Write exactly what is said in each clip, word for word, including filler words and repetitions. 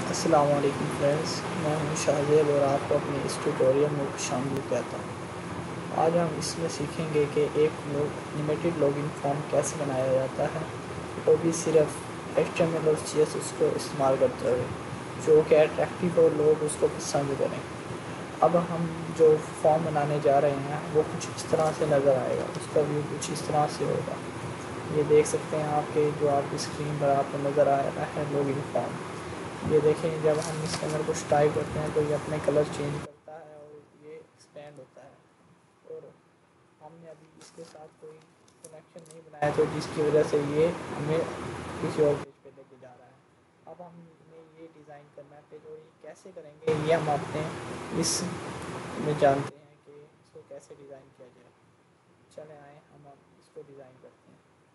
अस्सलाम वालेकुम फ्रेंड्स, मैं हूं शाहजेब और आपको अपने इस ट्यूटोरियल में शामिल कहता हूं। आज हम इसमें सीखेंगे कि एक लिमिटेड लॉगिन फॉर्म कैसे बनाया जाता है, वो भी सिर्फ एच टी एम एल और सी एस एस को इस्तेमाल करते हुए, जो कि अट्रैक्टिव और लोग उसको पसंद करें। अब हम जो फॉर्म बनाने जा रहे हैं वो कुछ इस तरह से नज़र आएगा, उसका व्यू कुछ इस तरह से होगा। ये देख सकते हैं आपके जो आपकी स्क्रीन पर आपको नज़र आ रहा है लॉगिन फॉर्म। ये देखें, जब हम इसके अंदर कुछ टाइप करते हैं तो ये अपने कलर चेंज करता है और ये एक्सपेंड होता है। और हमने अभी इसके साथ कोई कनेक्शन नहीं बनाया, तो जिसकी वजह से ये हमें किसी और पेज पे लेके जा रहा है। अब हमने ये डिज़ाइन करना है पेज, और ये कैसे करेंगे ये हम अपने इस में जानते हैं कि इसको कैसे डिज़ाइन किया जाए। चले आए हम अब इसको डिज़ाइन करते हैं।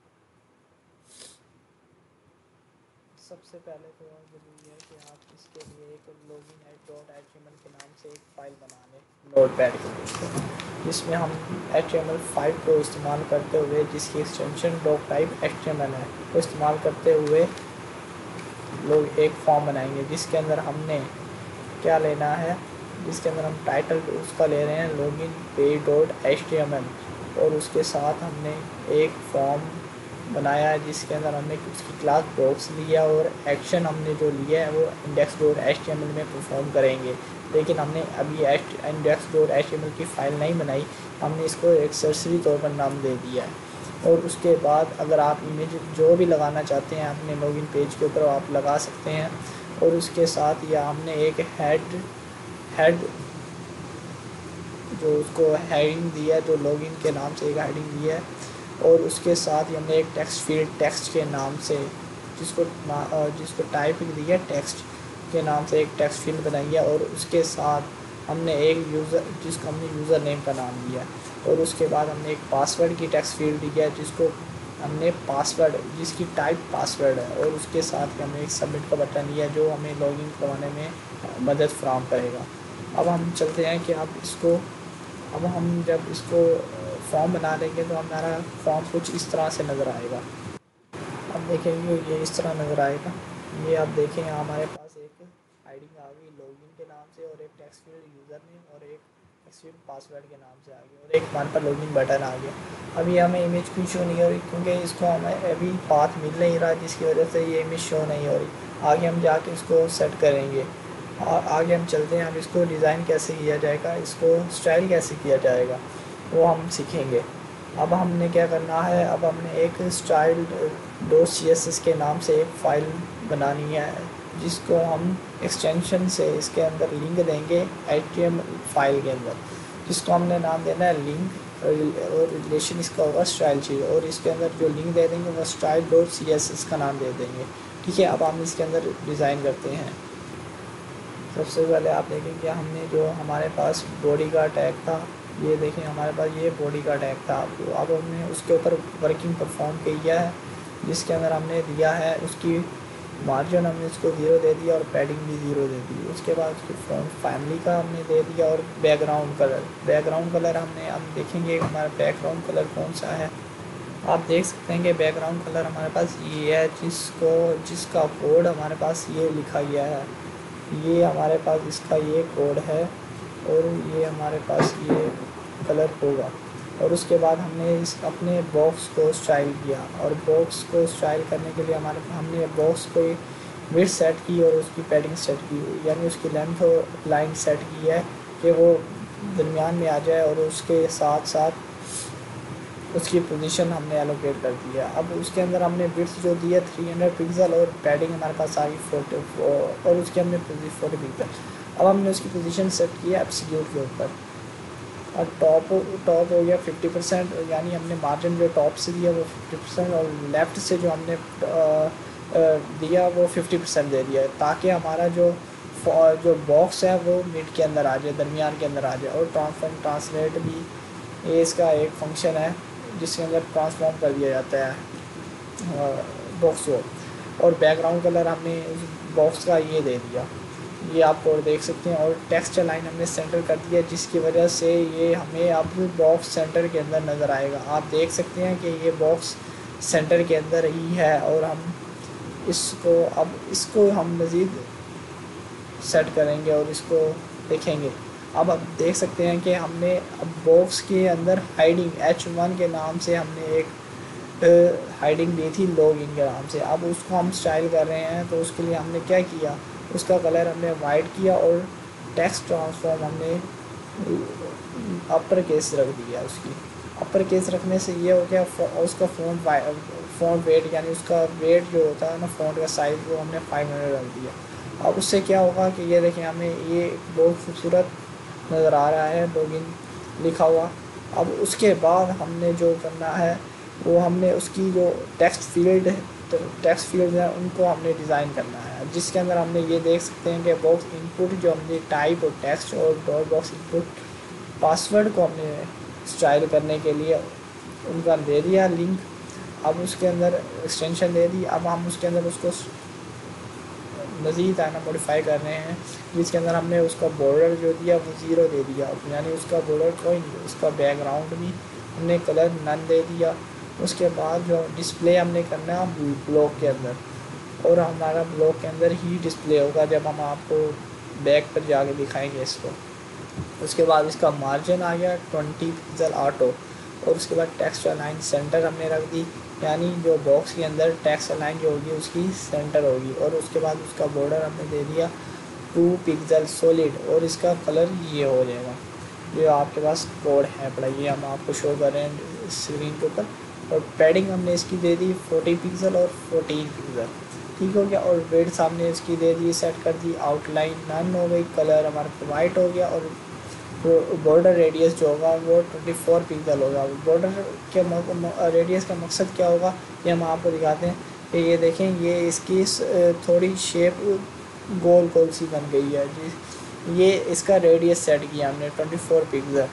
सबसे पहले तो ज़रूरी है कि आप इसके लिए एक login at dot H T M L के नाम से एक फ़ाइल बना लें नोट पैड के लिए, जिसमें हम H T M L five को इस्तेमाल करते हुए, जिसकी extension doc type H T M L है, को इस्तेमाल करते हुए लोग एक फॉर्म बनाएंगे, जिसके अंदर हमने क्या लेना है, जिसके अंदर हम टाइटल उसका ले रहे हैं login page dot H T M L, और उसके साथ हमने एक फॉर्म बनाया है जिसके अंदर हमने उसकी क्लास बॉक्स लिया और एक्शन हमने जो लिया है वो index dot H T M L में परफॉर्म करेंगे। लेकिन हमने अभी index dot H T M L की फ़ाइल नहीं बनाई, हमने इसको एक्सेसरी तौर पर नाम दे दिया है। और उसके बाद अगर आप इमेज जो भी लगाना चाहते हैं अपने लॉगिन पेज के ऊपर आप लगा सकते हैं। और उसके साथ या हमने एक हेड हेड जो उसको हेडिंग दिया, जो लॉगिन के नाम से एक हेडिंग दिया है, और उसके साथ ही हमने एक टेक्स्ट फील्ड टेक्स्ट के नाम से जिसको जिसको टाइपिंग दी है टेक्स्ट के नाम से एक टेक्स्ट फील्ड बनाई है। और उसके साथ हमने एक यूज़र जिसको हमने यूज़र नेम का नाम दिया, और उसके बाद हमने एक पासवर्ड की टेक्स्ट फील्ड दी है जिसको हमने पासवर्ड जिसकी टाइप पासवर्ड है। और उसके साथ ही हमने एक सबमिट का बटन दिया जो हमें लॉगिन करवाने में मदद फराहम करेगा। अब हम चलते हैं कि आप इसको अब हम जब इसको फॉर्म बना लेंगे तो हमारा फॉर्म कुछ इस तरह से नज़र आएगा। अब देखेंगे ये इस तरह नज़र आएगा। ये आप देखें हमारे पास एक हेडिंग आ गई लॉगिन के नाम से, और एक टेक्स्ट फील्ड यूज़र नेम और एक टेक्स्ट फील्ड पासवर्ड के नाम से आ गया, और एक वन पर लॉगिन बटन आ गया। अभी हमें इमेज क्यों शो नहीं हो रही, क्योंकि इसको हमें अभी पाथ मिल नहीं रहा, जिसकी वजह से ये इमेज शो नहीं हो रही। आगे हम जाके इसको सेट करेंगे और आगे हम चलते हैं। अब इसको डिज़ाइन कैसे किया जाएगा, इसको स्टाइल कैसे किया जाएगा वो हम सीखेंगे। अब हमने क्या करना है, अब हमने एक style dot C S S के नाम से एक फ़ाइल बनानी है, जिसको हम एक्सटेंशन से इसके अंदर लिंक देंगे H T M L file के अंदर, जिसको हमने नाम देना है लिंक, और रिलेशन इसका होगा स्टाइल चीज़, और इसके अंदर जो लिंक दे देंगे वो style dot C S S का नाम दे देंगे। ठीक है, अब हम इसके अंदर डिज़ाइन करते हैं। सबसे पहले आप देखें कि हमने जो हमारे पास बॉडी का टैग था, ये देखें हमारे पास ये बॉडी का टैग था। अब हमने उसके ऊपर वर्किंग परफॉर्म किया है, जिसके अंदर हमने दिया है उसकी मार्जिन हमने इसको ज़ीरो दे दिया और पैडिंग भी ज़ीरो दे दी। उसके बाद उसकी फ़ॉन्ट फैमिली का हमने दे दिया, और बैकग्राउंड कलर बैकग्राउंड कलर हमने अब देखेंगे हमारा बैकग्राउंड कलर कौन सा है। आप देख सकते हैं कि बैकग्राउंड कलर हमारे पास ये है, जिसको जिसका कोड हमारे पास ये लिखा गया है। ये हमारे पास इसका ये कोड है, और ये हमारे पास ये कलर होगा। और उसके बाद हमने इस अपने बॉक्स को स्टाइल किया, और बॉक्स को स्टाइल करने के लिए हमारे हमने बॉक्स को विड्थ सेट की और उसकी पैडिंग सेट की, यानी उसकी लेंथ और लाइन सेट की है कि वो दरमियान में आ जाए, और उसके साथ साथ उसकी पोजीशन हमने एलोकेट कर दिया। अब उसके अंदर हमने विड्थ जो दिया थ्री हंड्रेड पिक्सल, और पैडिंग हमारे पास आ गई फोर्टी, और उसके हमने फोर्टी पिक्सल। अब हमने उसकी पोजीशन सेट किया एब्सोल्यूट के ऊपर, और टॉप टॉप हो गया फिफ्टी परसेंट, यानी हमने मार्जिन जो टॉप से दिया वो फिफ्टी परसेंट, और लेफ़्ट से जो हमने आ, आ, दिया वो फिफ्टी परसेंट दे दिया, ताकि हमारा जो जो बॉक्स है वो मिड के अंदर आ जाए, दरमियान के अंदर आ जाए। और ट्रांसफॉर्म ट्रांसलेट भी ये इसका एक फंक्शन है, जिसके अंदर ट्रांसफॉर्म कर दिया जाता है बॉक्स को। और बैकग्राउंड कलर हमने उस बॉक्स का ये दे दिया, ये आप और देख सकते हैं। और टेक्स्ट लाइन हमने सेंटर कर दिया, जिसकी वजह से ये हमें अब बॉक्स सेंटर के अंदर नज़र आएगा। आप देख सकते हैं कि ये बॉक्स सेंटर के अंदर ही है, और हम इसको अब इसको हम मज़ीद सेट करेंगे और इसको देखेंगे। अब आप देख सकते हैं कि हमने अब बॉक्स के अंदर हाइडिंग एच वन के नाम से हमने एक हाइडिंग दी थी लॉग इन के नाम से। अब उसको हम स्टाइल कर रहे हैं, तो उसके लिए हमने क्या किया, उसका कलर हमने वाइट किया और टेक्स्ट ट्रांसफॉर्म हमने अपर केस रख दिया। उसकी अपर केस रखने से ये हो गया, उसका फ़ॉन्ट फ़ॉन्ट वेट यानी उसका वेट जो होता है ना फ़ॉन्ट का साइज़, वो हमने फाइव हंड्रेड रख दिया। अब उससे क्या होगा कि ये देखें हमें ये बहुत खूबसूरत नज़र आ रहा है लॉगिन लिखा हुआ। अब उसके बाद हमने जो करना है वो हमने उसकी जो टेक्स्ट फील्ड टेक्स्ट फील्ड है उनको हमने डिज़ाइन करना है, जिसके अंदर हमने ये देख सकते हैं कि बॉक्स इनपुट जो हमने टाइप और टेक्स्ट और डॉट बॉक्स इनपुट पासवर्ड को हमने स्टाइल करने के लिए उनका दे दिया लिंक। अब उसके अंदर एक्सटेंशन दे दी। अब हम उसके अंदर उसको मज़ीद आना मॉडिफाई कर रहे हैं, जिसके अंदर हमने उसका बॉर्डर जो दिया वो ज़ीरो दे दिया, यानी उसका बॉर्डर कोई नहीं। उसका बैकग्राउंड भी हमने कलर नन दे दिया। उसके बाद जो डिस्प्ले हमने करना है ब्लॉक के अंदर, और हमारा ब्लॉक के अंदर ही डिस्प्ले होगा जब हम आपको बैक पर जाके दिखाएंगे इसको। उसके बाद इसका मार्जिन आ गया ट्वेंटी पिक्सल ऑटो, और उसके बाद टेक्स्ट अलाइन सेंटर हमने रख दी, यानी जो बॉक्स के अंदर टेक्स्ट अलाइन जो होगी उसकी सेंटर होगी। और उसके बाद उसका बॉर्डर हमने दे दिया टू पिक्सल सॉलिड, और इसका कलर ये हो जाएगा जो आपके पास कोड है पड़ा, ये हम आपको शो कर रहे हैं स्क्रीन के ऊपर। और पैडिंग हमने इसकी दे दी फोर्टी पिक्सल और फोर्टीन पिक्सल, ठीक हो गया। और वेड्थ हमने इसकी दे दी सेट कर दी, आउटलाइन नन हो गई, कलर हमारा वाइट हो गया, और बॉर्डर रेडियस जो होगा वो ट्वेंटी फोर पिक्सल होगा। बॉर्डर के रेडियस का मकसद क्या होगा ये हम आपको दिखाते हैं कि ये देखें, ये इसकी थोड़ी शेप गोल गोल सी बन गई है जी। ये इसका रेडियस सेट किया हमने ट्वेंटी फोर पिक्सल।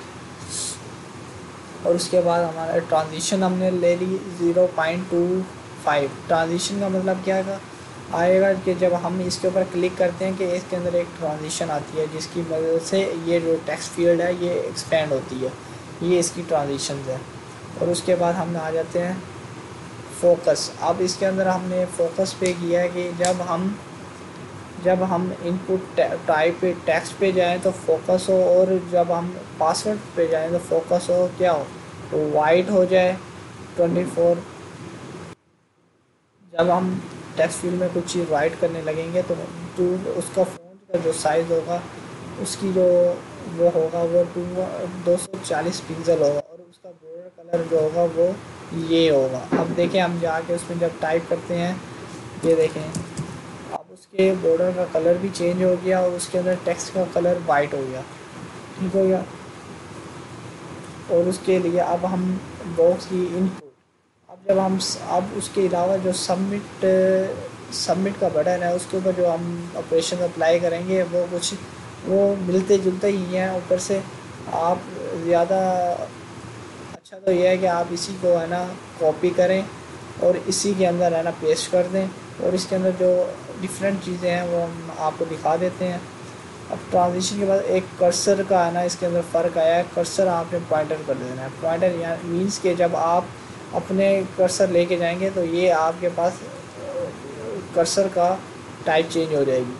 और उसके बाद हमारा ट्रांजिशन हमने ले ली zero point two five. Transition का मतलब क्या है आएगा कि जब हम इसके ऊपर क्लिक करते हैं कि इसके अंदर एक ट्रांजिशन आती है, जिसकी मदद से ये जो टेक्स्ट फील्ड है ये एक्सपेंड होती है, ये इसकी ट्रांजिशन है। और उसके बाद हम आ जाते हैं फोकस। अब इसके अंदर हमने फोकस पे किया है कि जब हम जब हम इनपुट टाइप पे टेक्स्ट पे जाएं तो फोकस हो, और जब हम पासवर्ड पे जाएं तो फोकस हो क्या हो, तो वाइट हो जाए ट्वेंटी फोर। जब हम टेक्स्ट फील्ड में कुछ चीज़ राइट करने लगेंगे तो टू उसका फ़ॉन्ट का जो साइज़ होगा उसकी जो वो होगा वो टू दो सौ चालीस पिक्सल होगा, और उसका बॉर्डर कलर जो होगा वो ये होगा। अब देखें हम जाके उसमें जब टाइप करते हैं, ये देखें अब उसके बॉर्डर का कलर भी चेंज हो गया और उसके अंदर टेक्स्ट का कलर वाइट हो गया, ठीक हो गया। और उसके लिए अब हम बॉक्स की इनपुट, अब जब हम अब उसके अलावा जो सबमिट सबमिट का बटन है उसके ऊपर जो हम ऑपरेशन अप्लाई करेंगे वो कुछ वो मिलते जुलते ही हैं ऊपर से। आप ज़्यादा अच्छा तो यह है कि आप इसी को है ना कॉपी करें और इसी के अंदर है ना पेस्ट कर दें, और इसके अंदर जो डिफरेंट चीज़ें हैं वो हम आपको दिखा देते हैं। अब ट्रांजिशन के बाद एक कर्सर का है ना इसके अंदर फ़र्क आया है, कर्सर आपने पॉइंटर कर देना है। पॉइंटर या मीन्स के जब आप अपने कर्सर लेके जाएंगे तो ये आपके पास कर्सर का टाइप चेंज हो जाएगी।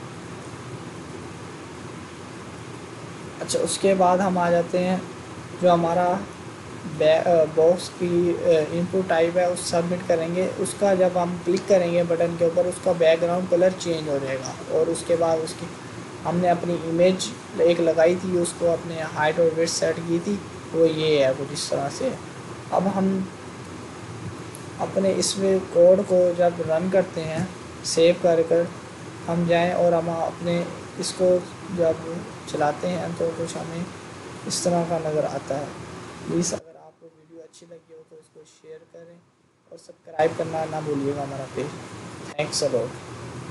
अच्छा, उसके बाद हम आ जाते हैं जो हमारा बॉक्स की इनपुट टाइप है उस सबमिट करेंगे, उसका जब हम क्लिक करेंगे बटन के ऊपर उसका बैकग्राउंड कलर चेंज हो जाएगा। और उसके बाद उसकी हमने अपनी इमेज एक लगाई थी, उसको अपने हाइट और वेट सेट की थी, वो ये है कुछ इस तरह से। अब हम अपने इसमें कोड को जब रन करते हैं सेव कर कर हम जाएं और हम अपने इसको जब चलाते हैं तो कुछ हमें इस तरह का नज़र आता है। प्लीज़ अगर आपको वीडियो अच्छी लगी हो तो इसको शेयर करें और सब्सक्राइब करना ना भूलिएगा हमारा पेज। Thanks a lot.